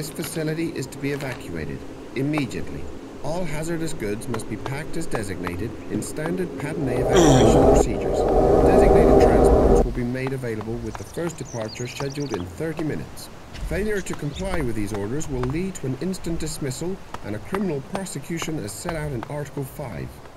This facility is to be evacuated immediately. All hazardous goods must be packed as designated in standard Pattern A evacuation procedures. Designated transports will be made available with the first departure scheduled in 30 minutes. Failure to comply with these orders will lead to an instant dismissal and a criminal prosecution as set out in Article 5.